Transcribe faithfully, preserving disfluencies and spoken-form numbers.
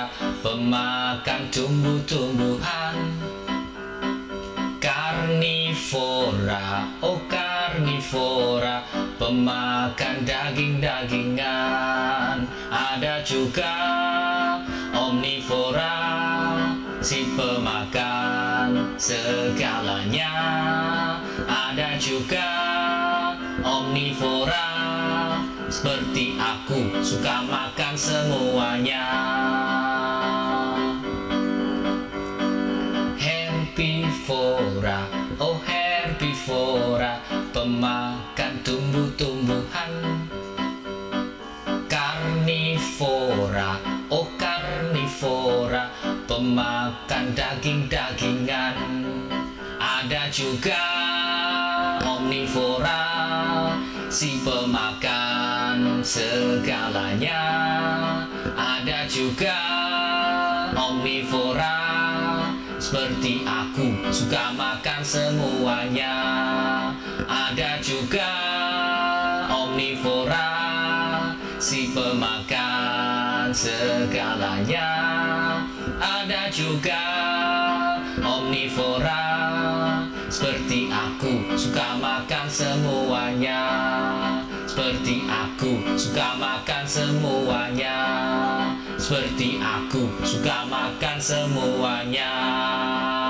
karnivora, pemakan tumbuh-tumbuhan. Karnivora, oh karnivora, pemakan daging-dagingan. Ada juga omnivora, si pemakan segalanya. Ada juga omnivora, seperti aku, suka makan semuanya. Herbivora, oh herbivora, pemakan tumbuh-tumbuhan. Karnivora, oh karnivora, pemakan daging-dagingan. Ada juga omnivora, si pemakan segalanya. Ada juga omnivora, seperti aku, suka makan semuanya. Ada juga omnivora, si pemakan segalanya. Ada juga omnivora, seperti aku, suka makan semuanya. Seperti aku, suka makan semuanya. Seperti aku, suka makan semuanya.